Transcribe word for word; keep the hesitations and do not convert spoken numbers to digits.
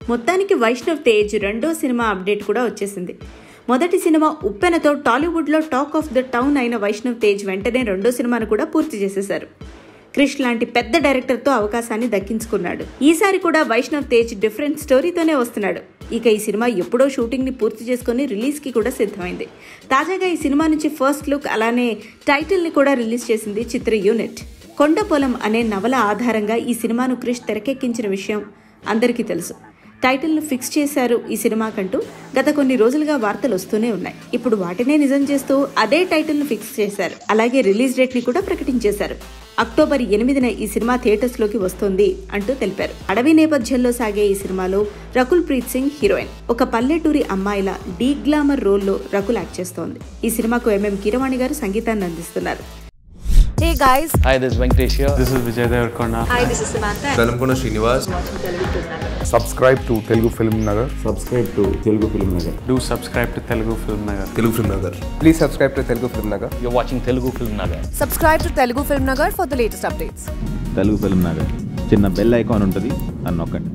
మొత్తానికి వైష్ణవ్ తేజ్ రెండో cinema update కూడా వచ్చేసింది. మొదటి సినిమా ఉప్పెనతో టాలీవుడ్లో టాక్ ఆఫ్ ద టౌన్ అయిన వైష్ణవ్ తేజ్ వెంటనే రెండో సినిమాను కూడా పూర్తి చేసేశారు. క్రిష్ లాంటి పెద్ద డైరెక్టర్తో అవకాశాన్ని దక్కించుకున్నాడు. ఈసారి కూడా వైష్ణవ్ తేజ్ డిఫరెంట్ స్టోరీతోనే వస్తున్నాడు. ఇక ఈ సినిమా ఎప్పుడో షూటింగ్ని పూర్తి చేసుకుని రిలీజ్కి కూడా సిద్ధమైంది. తాజాగా ఈ సినిమా నుంచి ఫస్ట్ లుక్ అలానే టైటిల్ని కూడా రిలీజ్ చేసింది చిత్ర యూనిట్. కొండపొలం అనే నవల ఆధారంగా ఈ సినిమాను క్రిష్ తెరకెక్కించిన విషయం అందరికీ తెలుసు. టైటిల్ను ఫిక్స్ చేశారు ఈ సినిమాకంటూ గత కొన్ని రోజులుగా వార్తలు వస్తూనే ఉన్నాయి. ఇప్పుడు వాటినే నిజం చేస్తూ అదే టైటిల్ను ఫిక్స్ చేశారు. అలాగే రిలీజ్ డేట్ని కూడా ప్రకటించేశారు. అక్టోబర్ ఎనిమిదిన ఈ సినిమా థియేటర్స్లోకి వస్తోంది అంటూ తెలిపారు. అడవి నేపథ్యంలో సాగే ఈ సినిమాలో రకుల్ ప్రీత్ సింగ్ హీరోయిన్. ఒక పల్లెటూరి అమ్మాయిల డీ గ్లామర్ రోల్లో రకుల్ యాక్ట్ చేస్తోంది. ఈ సినిమాకు ఎంఎం కీరవాణి గారు సంగీతాన్ని అందిస్తున్నారు. Hey guys. Hi, this is Venkatesh here. This is Vijay Devarkonda. Hi, this is Samantha. Velamkonda Srinivas. Subscribe to Telugu Film Nagar. Subscribe to Telugu Film Nagar. Do subscribe to Telugu Film Nagar. Telugu Film Nagar. Please subscribe to Telugu Film Nagar. You're watching Telugu Film Nagar. Subscribe to Telugu Film Nagar for the latest updates. Telugu Film Nagar. చిన్న bell icon ఉంటుంది, అని నొక్కండి.